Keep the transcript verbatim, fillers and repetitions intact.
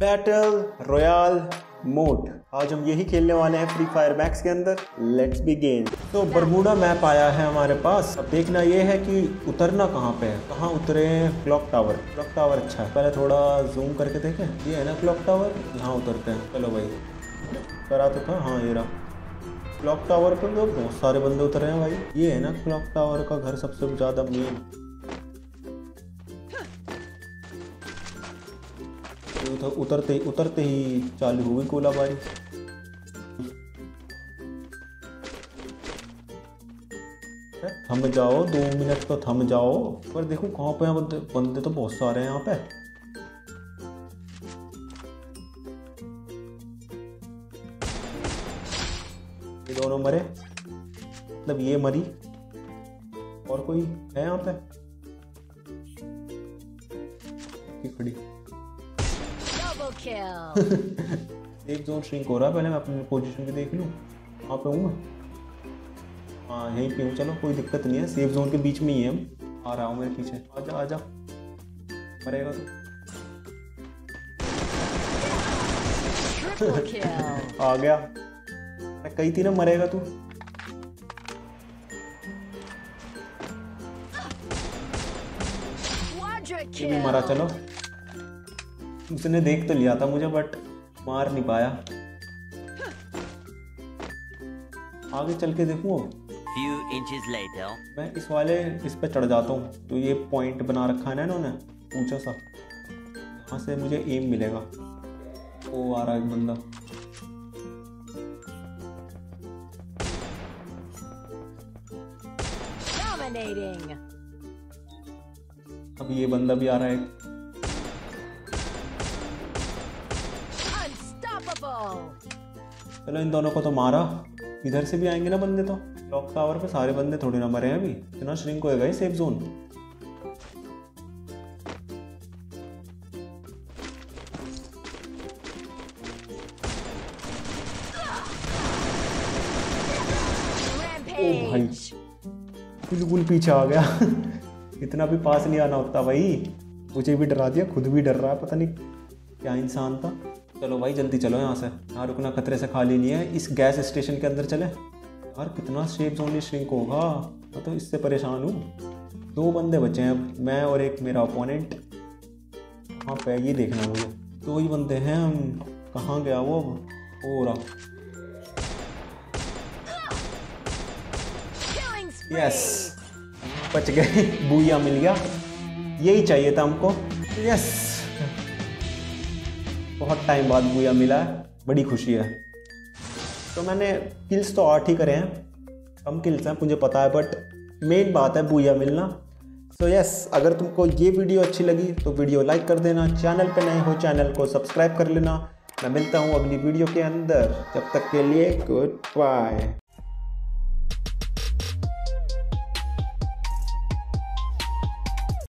Battle royal mode. आज हम यही खेलने वाले हैं फ्री फायर मैक्स के अंदर। Let's begin. तो बरमूडा मैप आया है हमारे पास। अब देखना ये है कि उतरना कहाँ पे है, कहाँ उतरे। क्लॉक टावर, क्लॉक टावर अच्छा है। पहले थोड़ा जूम करके देखें, ये है ना क्लॉक टावर, यहाँ उतरते हैं। चलो भाई, करा तो था, हाँ ये रहा क्लॉक टावर पर। तो बहुत सारे बंदे उतरे हैं भाई। ये है ना क्लॉक टावर का घर, सबसे ज़्यादा मेन। तो उतरते ही उतरते ही चालू हो गई गोलाबारी। थम जाओ, दो मिनट तो थम जाओ। पर देखो कहाँ पे हैं बंदे, बंदे तो बहुत सारे हैं यहाँ पे। ये दोनों मरे, मतलब ये मरी। और कोई है यहाँ पे? खड़ी एक जोन श्रिंक हो रहा है। पहले मैं अपनी पोजीशन भी देख लूँ, कहाँ पे हूँ मैं। हाँ यहीं पे हूँ, चलो कोई दिक्कत नहीं है। सेफ जोन के बीच में ही है हम। आ रहा हूँ मेरे पीछे, आजा आजा। मरेगा तो आ गया। मैं कही थी ना मरेगा तू। ये भी मरा। चलो, उसने देख तो लिया था मुझे बट मार नहीं पाया। आगे चल के देखूं। Few inches later. मैं इस वाले इस पे चढ़ जाता हूँ। तो ये पॉइंट बना रखा है ना इन्होंने, ऊंचा सा। यहाँ से मुझे एम मिलेगा। ओ आ रहा है एक बंदा। Dominating. अब ये बंदा भी आ रहा है। चलो इन दोनों को तो मारा। इधर से भी आएंगे ना बंदे तो। क्लॉक टावर पे सारे बंदे थोड़ी ना मरे हैं अभी। इतना श्रिंक होएगा ये सेफ जोन। ओ भाई, बिल्कुल पीछे आ गया। इतना भी पास नहीं आना होता भाई। मुझे भी डरा दिया, खुद भी डर रहा है। पता नहीं क्या इंसान था। चलो भाई जल्दी चलो यहाँ से, यहाँ रुकना खतरे से खाली नहीं है। इस गैस स्टेशन के अंदर चले। यार कितना सेफ जोन श्रिंक होगा, मैं तो इससे परेशान हूँ। दो बंदे बचे हैं अब, मैं और एक मेरा ओपोनेंट। कहाँ पे ये देखना मुझे। दो ही बंदे हैं हम। कहाँ गया वो अब? हो रहा। यस, बच गए। बूया मिल गया, यही चाहिए था हमको। यस, बहुत टाइम बाद बूया मिला है, बड़ी खुशी है। तो मैंने किल्स तो आठ ही करे हैं, कम किल्स हैं मुझे पता है, बट मेन बात है बूया मिलना। सो यस, अगर तुमको ये वीडियो अच्छी लगी तो वीडियो लाइक कर देना। चैनल पे नए हो चैनल को सब्सक्राइब कर लेना। मैं मिलता हूँ अगली वीडियो के अंदर, जब तक के लिए गुड बाय।